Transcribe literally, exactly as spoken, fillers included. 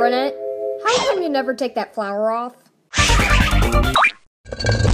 Ronet, how come you never take that flower off?